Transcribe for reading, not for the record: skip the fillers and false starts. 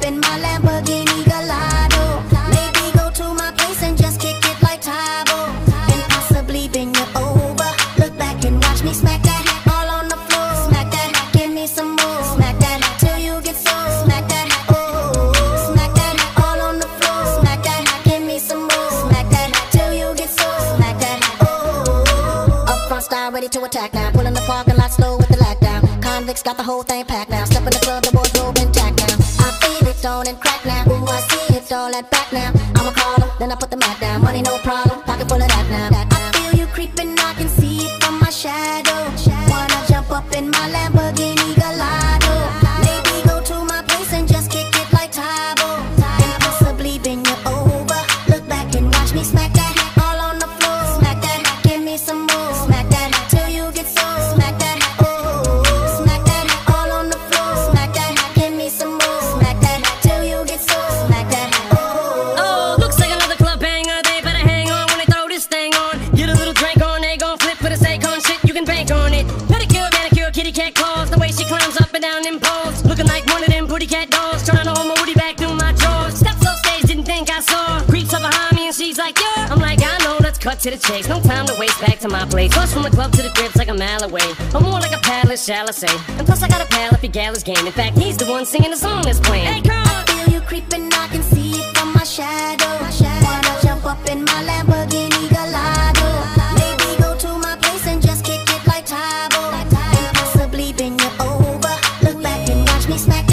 up in my Lamborghini Gallardo. Maybe go to my place and just kick it like Tae Bo, and possibly bend you over. Look back and watch me smack that all on the floor. Smack that, give me some more. Smack that till you get so. Smack that, oh, smack that all on the floor. Smack that, give me some more. Smack that till you get so. Smack that, oh. Up front style, ready to attack now. Pulling the parking lot slow with the lockdown. Convicts got the whole thing packed now. Step in the club, the boys robe intact now. I feel it on and crack now. Ooh, I see it all that back now. I'ma call them, then I put the mat down. Money no problem, pocket full of that now. I feel you creeping, I can see it from my shadow. Wanna jump up in my Lamborghini Gallardo. Maybe go to my place and just kick it like Tae Bo, and possibly bend you over. Look back and watch me smack that all on the floor. Smack that, give me some more. Smack that till you get so. Smack that, oh, smack that all on the floor. Smack that, give me some more. Smack that till you get so. Smack that, oh. Oh, looks like another club banger. They better hang on when they throw this thing on. Get a little drink on, they gon' flip for the sake on shit. You can bank on it. Pedicure, manicure, kitty cat claws. The way she climbs up and down them poles, looking like one of them pretty cat dolls. Trying to hold my woody back through my drawers. Steps off stage, didn't think I saw. Creeps up behind me and she's like, yeah. I'm like, I know, let's cut to the chase. No time to waste, back to my place. Bus from the club to the crib's like a mile away, or more like a palace, shall I say. And plus I got a pal if your gal is game. In fact, he's the one singing the song that's playing. Hey girl, I feel you creeping, I can see it from my shadow. Wanna jump up in my Lamborghini Gallardo. Maybe go to my place and just kick it like Tae Bo, and possibly bend you over. Look back and watch me smack